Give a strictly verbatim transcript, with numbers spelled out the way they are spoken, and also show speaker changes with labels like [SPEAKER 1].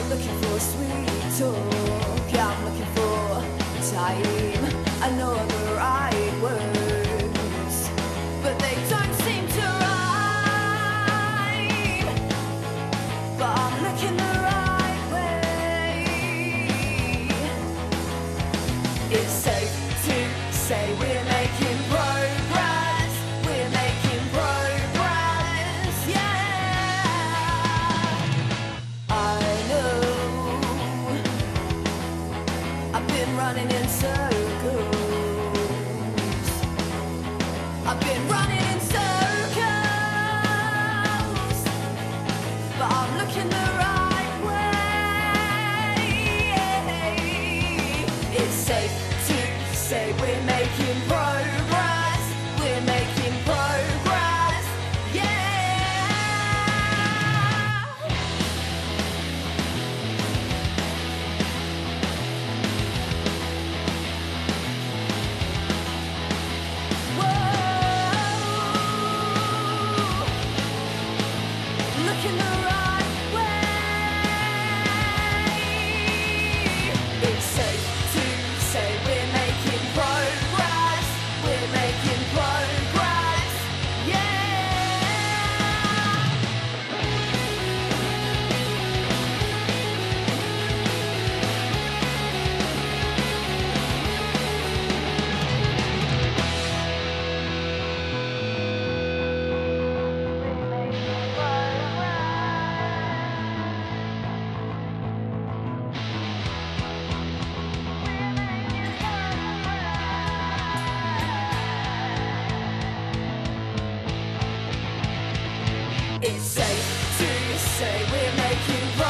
[SPEAKER 1] looking for sweet talk. I'm looking for time. I know the right words, but they don't seem to rhyme. But I'm looking the right way. It's safe to say we're making progress. We're making progress, yeah. I know I've been running in circles. I've been running in circles, but I'm looking the right way. It's safe to say we're making progress. We're making progress, yeah. Looking the right way. It's safe to say we're making progress. We're making progress, yeah. It's safe to say we're making progress.